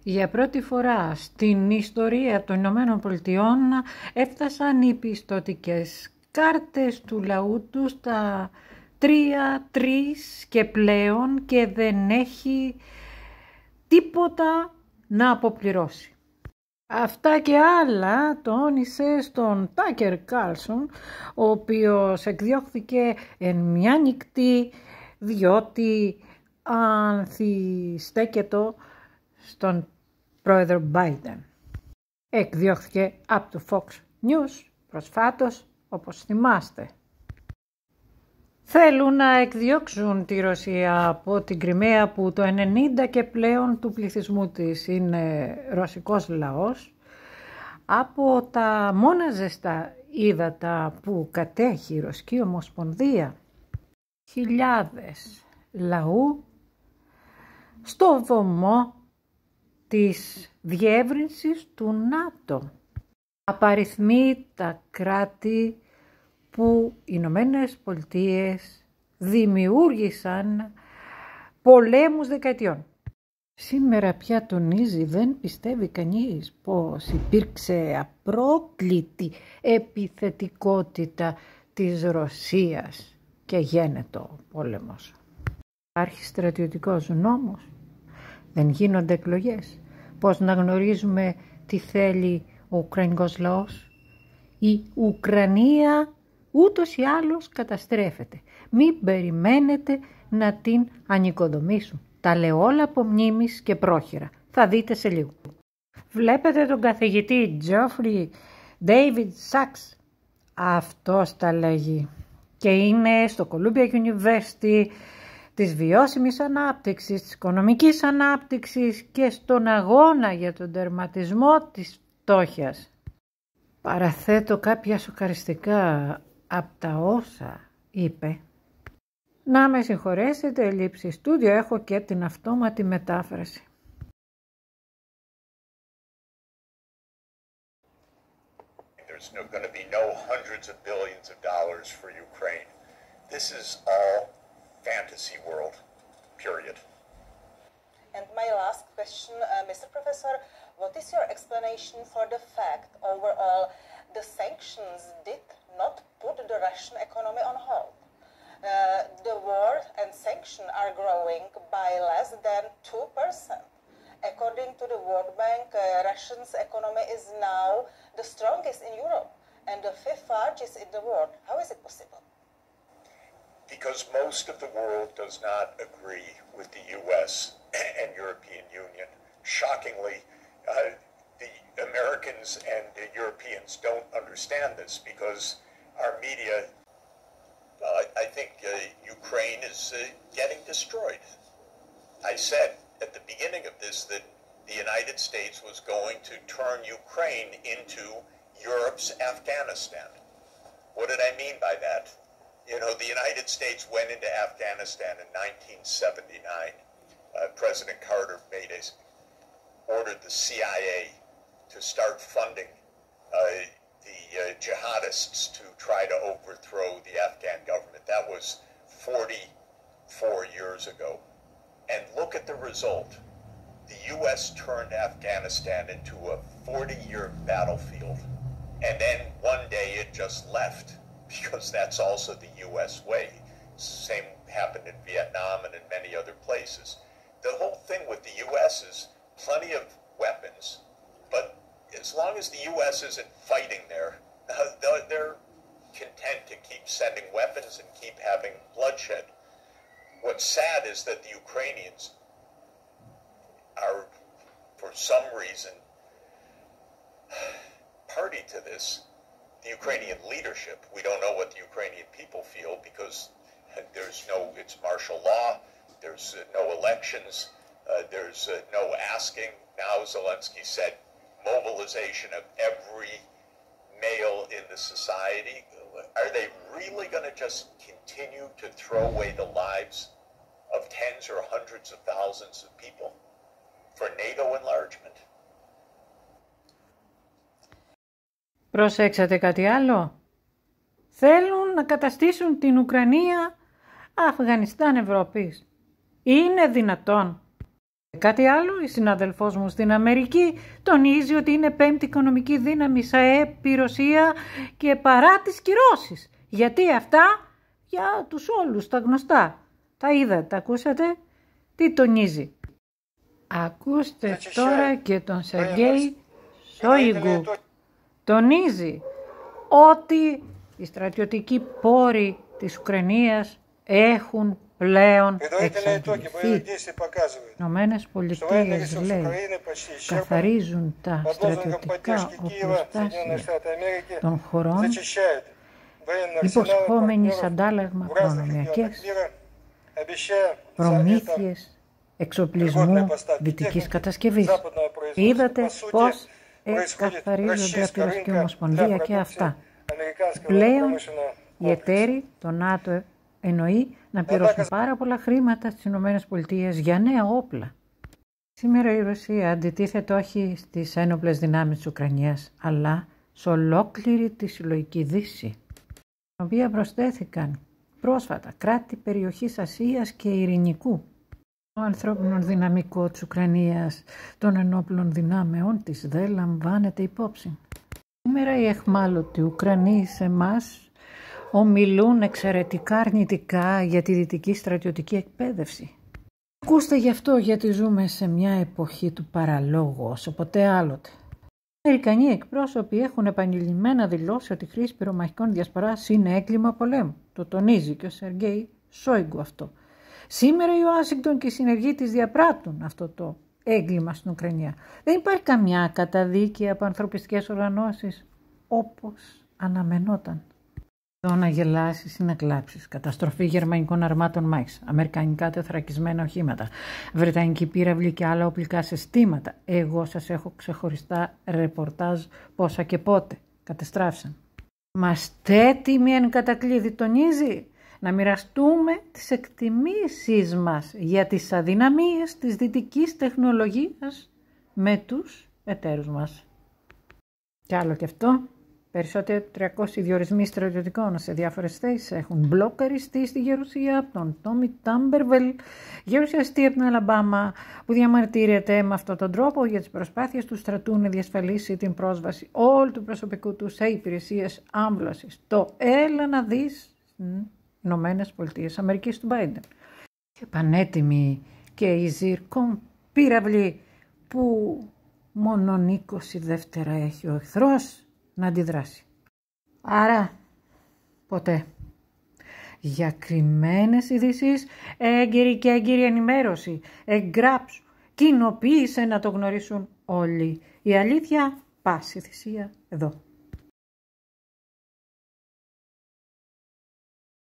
Για πρώτη φορά στην ιστορία των Ηνωμένων Πολιτειών έφτασαν οι πιστωτικές κάρτες του λαού του στα 3 και πλέον και δεν έχει τίποτα να αποπληρώσει. Αυτά και άλλα τόνισε στον Τάκερ Κάρλσον, ο οποίος εκδιώχθηκε εν μια νυχτή διότι ανθιστέκετο στον πρόεδρο Biden. Εκδιώχθηκε από το Fox News προσφάτως, όπως θυμάστε. Θέλουν να εκδιώξουν τη Ρωσία από την Κριμαία, που το 90% και πλέον του πληθυσμού της είναι ρωσικός λαός, από τα μόνα ζεστά ύδατα που κατέχει η Ρωσική Ομοσπονδία. Χιλιάδες λαού στο βωμό της διεύρυνσης του ΝΑΤΟ. Απαριθμεί τα κράτη που οι Ηνωμένες Πολιτείες δημιούργησαν πολέμους δεκαετιών. Σήμερα πια τονίζει, δεν πιστεύει κανείς πως υπήρξε απρόκλητη επιθετικότητα της Ρωσίας και γένετο ο πόλεμος. Υπάρχει στρατιωτικός νόμος, δεν γίνονται εκλογές. Πώς να γνωρίζουμε τι θέλει ο Ουκρανικός λαός? Η Ουκρανία ούτως ή άλλως καταστρέφεται. Μην περιμένετε να την ανοικοδομήσουν. Τα λέω όλα από μνήμης και πρόχειρα. Θα δείτε σε λίγο. Βλέπετε τον καθηγητή Geoffrey David Sachs. Αυτός τα λέγει. Και είναι στο Columbia University της βιώσιμης ανάπτυξης, της οικονομικής ανάπτυξης και στον αγώνα για τον τερματισμό της φτώχειας. Παραθέτω κάποια σοκαριστικά από τα όσα είπε. Να με συγχωρέσετε, λήψη στούντιο, έχω και την αυτόματη μετάφραση. There's going to be no hundreds of billions of dollars for Ukraine. This is all fantasy world, period. And my last question, Mr. Professor, what is your explanation for the fact overall the sanctions did not put the Russian economy on hold? The war and sanctions are growing by less than 2%. According to the World Bank, Russia's economy is now the strongest in Europe and the 5th largest in the world. How is it possible? Because most of the world does not agree with the U.S. and European Union. Shockingly, the Americans and the Europeans don't understand this because our media, I think Ukraine is getting destroyed. I said at the beginning of this that the United States was going to turn Ukraine into Europe's Afghanistan. What did I mean by that? You know, the United States went into Afghanistan in 1979. President Carter ordered the CIA to start funding the jihadists to try to overthrow the Afghan government. That was 44 years ago. And look at the result. The U.S. turned Afghanistan into a 40-year battlefield. And then one day it just left, because that's also the U.S. way. Same happened in Vietnam and in many other places. The whole thing with the U.S. is plenty of weapons, but as long as the U.S. isn't fighting there, they're content to keep sending weapons and keep having bloodshed. What's sad is that the Ukrainians are, for some reason, party to this. The Ukrainian leadership, we don't know what the Ukrainian people feel because it's martial law, there's no elections, there's no asking. Now Zelensky said mobilization of every male in the society. Are they really going to just continue to throw away the lives of tens or hundreds of thousands of people for NATO enlargement? Προσέξατε κάτι άλλο. Θέλουν να καταστήσουν την Ουκρανία Αφγανιστάν Ευρώπης. Είναι δυνατόν? Κάτι άλλο, η συναδελφός μου στην Αμερική τονίζει ότι είναι πέμπτη οικονομική δύναμη σε ΑΕΠ η Ρωσία και παρά τις κυρώσεις. Γιατί αυτά για τους όλους τα γνωστά. Τα είδατε, τα ακούσατε, τι τονίζει. Ακούστε τώρα και τον Σεργέη Σόιγκου. Τονίζει ότι οι στρατιωτικοί πόροι της Ουκρανίας έχουν πλέον εξαντληθεί. Οι Ηνωμένες Πολιτείες, λέει, καθαρίζουν τα στρατιωτικά οπλοστάσια των χωρών υποσχόμενοι σε αντάλλαγμα προνομιακές προμήθειες εξοπλισμού δυτικής κατασκευής. Είδατε πώς καθαρίζονται από τη Ρωσική Ομοσπονδία και αυτά. Πλέον οι εταίροι, το ΝΑΤΟ εννοεί, να πληρώσουν πάρα πολλά χρήματα στις ΗΠΑ για νέα όπλα. Σήμερα η Ρωσία αντιτίθεται όχι στις ένοπλες δυνάμεις της Ουκρανίας, αλλά σε ολόκληρη τη συλλογική Δύση, στην οποία προσθέθηκαν πρόσφατα κράτη περιοχής Ασίας και Ειρηνικού. Το ανθρώπινο δυναμικό της Ουκρανίας των ενόπλων δυνάμεων της δεν λαμβάνεται υπόψη. Σήμερα οι αιχμάλωτοι Ουκρανοί σε εμάς ομιλούν εξαιρετικά αρνητικά για τη δυτική στρατιωτική εκπαίδευση. Ακούστε γι' αυτό, γιατί ζούμε σε μια εποχή του παραλόγου όσο ποτέ άλλοτε. Οι Αμερικανοί εκπρόσωποι έχουν επανειλημμένα δηλώσει ότι η χρήση πυρομαχικών διασποράς είναι έγκλημα πολέμου. Το τονίζει και ο Σεργέη Σόιγκου αυτό. Σήμερα η Ουάσιγκτον και οι συνεργοί της διαπράττουν αυτό το έγκλημα στην Ουκρανία. Δεν υπάρχει καμιά καταδίκη από ανθρωπιστικές οργανώσεις όπως αναμενόταν. Εδώ να γελάσεις ή να κλάψεις. Καταστροφή γερμανικών αρμάτων μάχης, αμερικανικά τεθρακισμένα οχήματα, βρετανική πύραυλη και άλλα οπλικά συστήματα. Εγώ σας έχω ξεχωριστά ρεπορτάζ πόσα και πότε κατεστράφησαν. Είμαστε έτοιμοι εν κατακλείδη, τονίζει, να μοιραστούμε τις εκτιμήσεις μας για τις αδυναμίες της δυτικής τεχνολογίας με τους εταίρους μας. Κι άλλο και αυτό. Περισσότεροι 300 διορισμοί στρατιωτικών σε διάφορες θέσεις έχουν μπλοκαριστεί στη Γερουσία από τον Τόμι Τάμπερβελ, γερουσιαστή από την Αλαμπάμα, που διαμαρτύρεται με αυτόν τον τρόπο για τις προσπάθειες του στρατού να διασφαλίσει την πρόσβαση όλου του προσωπικού του σε υπηρεσίες άμβλωσης. Το έλα να δεις Ηνωμένες Πολιτείες Αμερικής του Μπάιντεν. Και πανέτοιμοι και η Ζιρκόν πύραυλοι που μόνον 20 δεύτερα έχει ο εχθρός να αντιδράσει. Άρα, ποτέ. Για κρυμμένες ειδήσεις, έγκαιρη και έγκυρη ενημέρωση, εγγράψου, κοινοποίησε να το γνωρίσουν όλοι. Η αλήθεια, πάση θυσία εδώ.